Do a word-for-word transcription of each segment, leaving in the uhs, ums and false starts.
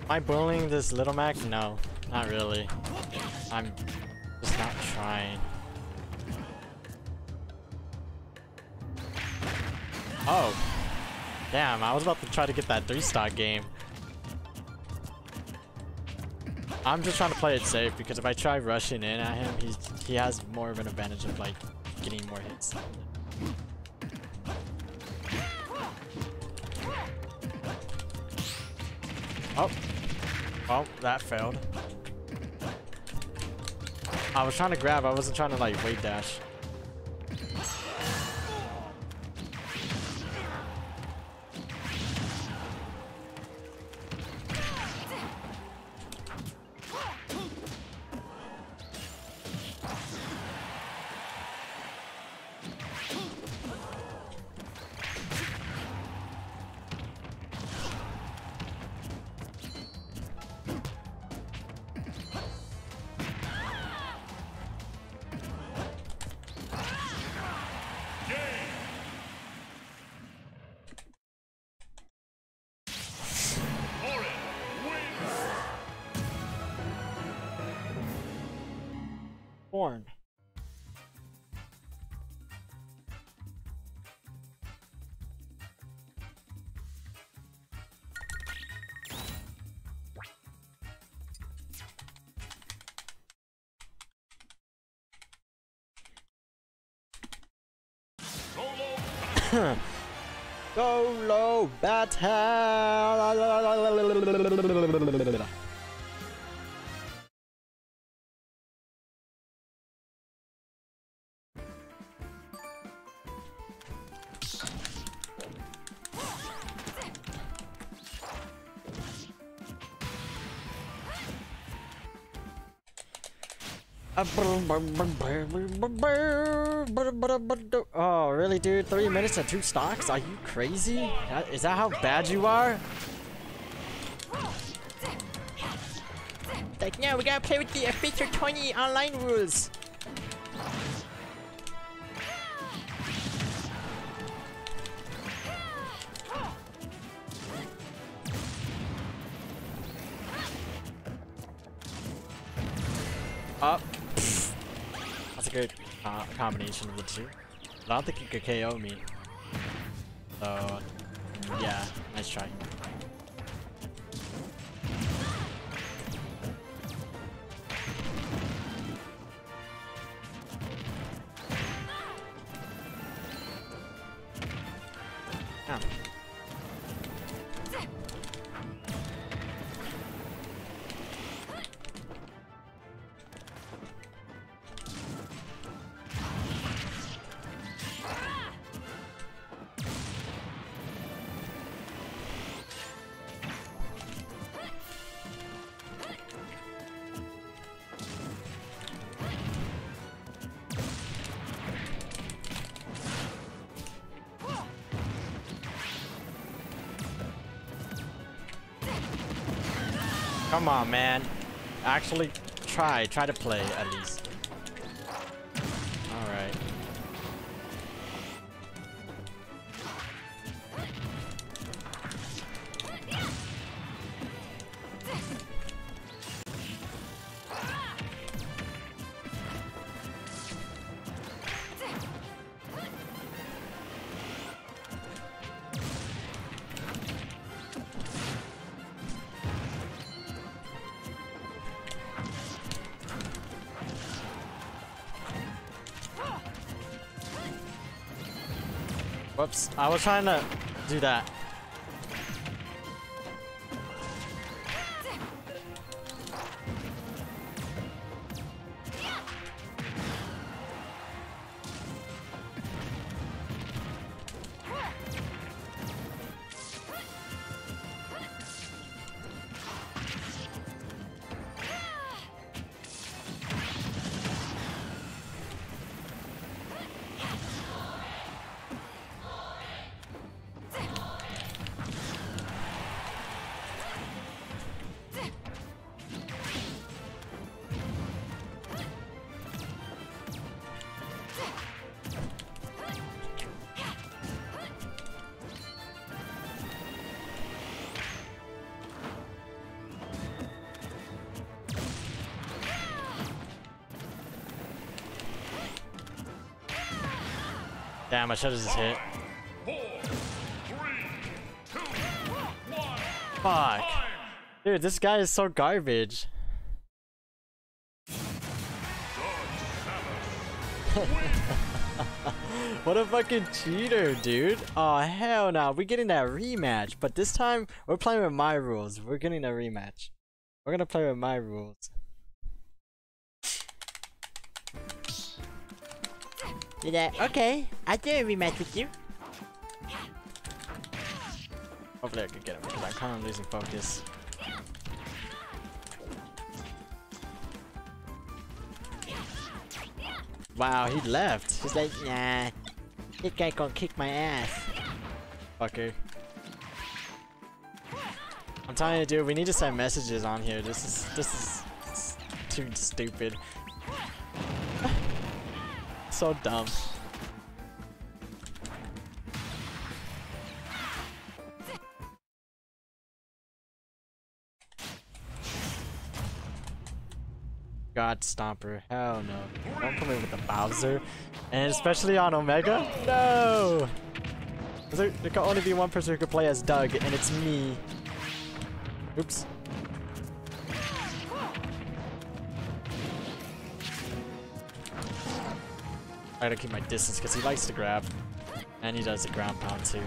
Am I bullying this little Mac? No, not really. I'm just not trying. Oh. Damn, I was about to try to get that three stock game. I'm just trying to play it safe because if I try rushing in at him, he's he has more of an advantage of like getting more hits. Oh. Oh, that failed. I was trying to grab, I wasn't trying to like wave dash. Born. Go low battle. Oh, really, dude? Three minutes and two stocks? Are you crazy? That, is that how bad you are? Like, no, we gotta play with the official twenty online rules. Up. That's a good uh, combination of the two. But I don't think you could K O me. So, yeah, nice try. Yeah. Come on, man. Actually try. Try to play, at least. Alright. Whoops, I was trying to do that. Damn, I should have just hit. Fuck. Dude, this guy is so garbage. What a fucking cheater, dude. Oh, hell no. We're getting that rematch. But this time, we're playing with my rules. We're getting a rematch. We're gonna play with my rules. Yeah, okay. I'll do a rematch with you. Hopefully I can get him because I'm kind of losing focus. Wow, he left. He's like, nah. This guy gonna kick my ass. Fucker. I'm telling you, dude, we need to send messages on here. This is this is s- too stupid. So dumb. God Stomper, hell no. Don't put me with the Bowser. And especially on Omega? No! There, there can only be one person who can play as Doug, and it's me. Oops. I gotta keep my distance because he likes to grab. And he does the ground pound too.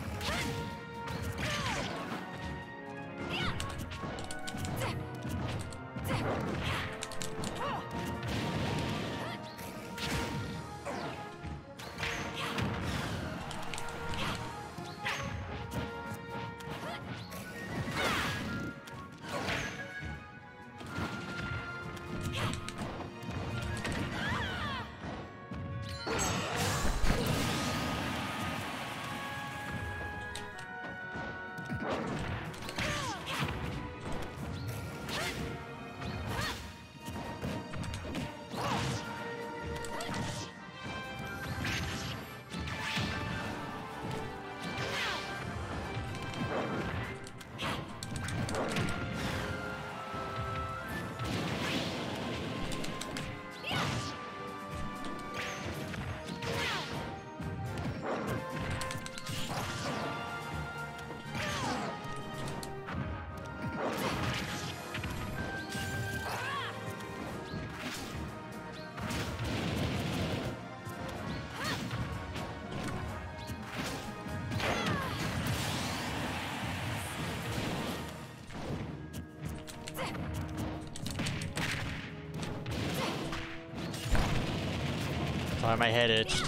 Sorry, my head itched.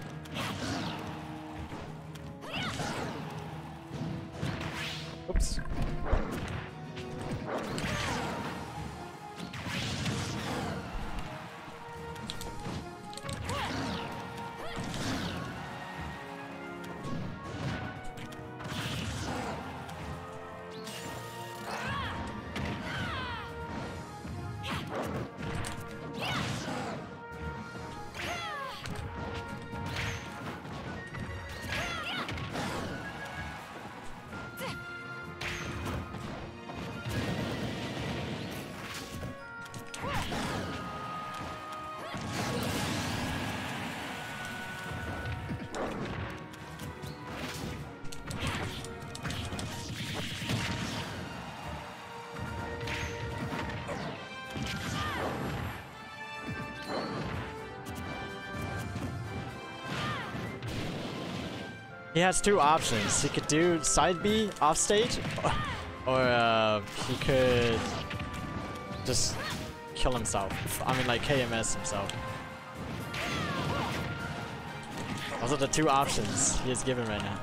Oops. He has two options. He could do side B off stage, or uh, he could just kill himself. I mean, like K M S himself. Those are the two options he is given right now.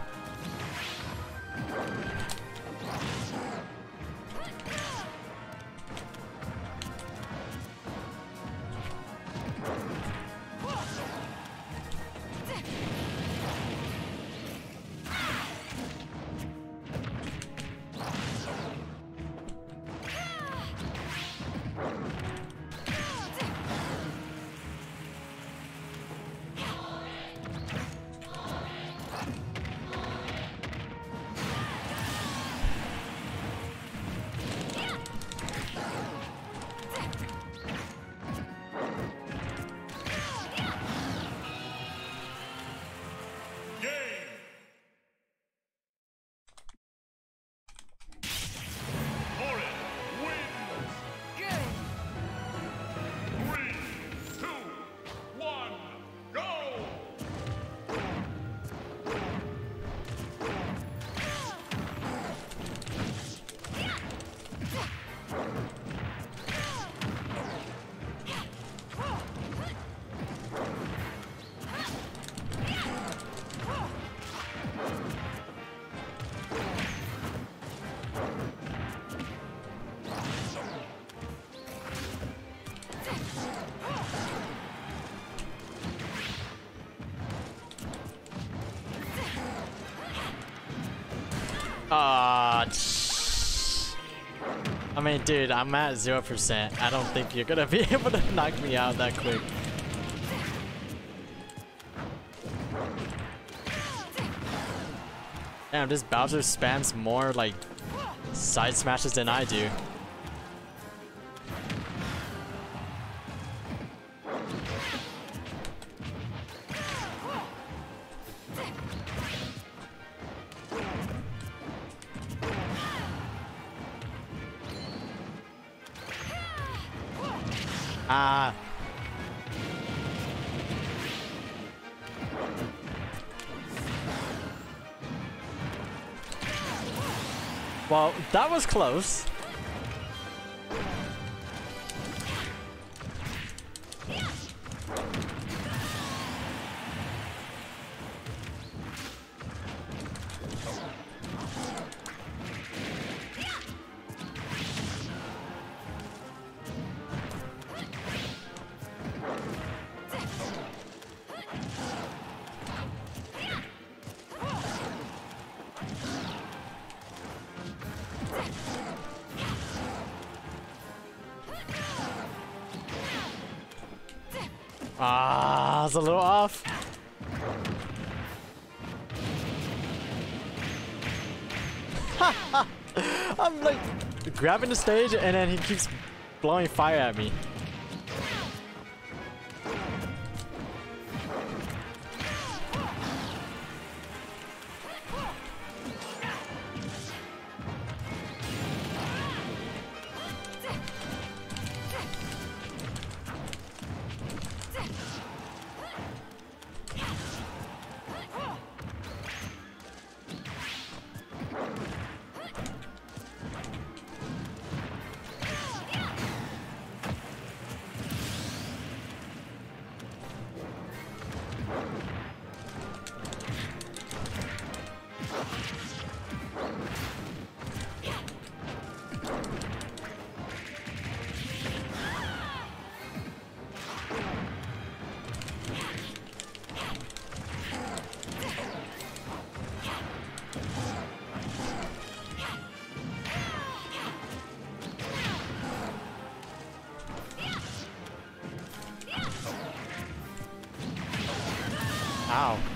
Ah. I mean, dude, I'm at zero percent. I don't think you're gonna be able to knock me out that quick. Damn, this Bowser spams more like side smashes than I do. Ah. Well, that was close. Ah, it's a little off. I'm like grabbing the stage and then he keeps blowing fire at me. Ow.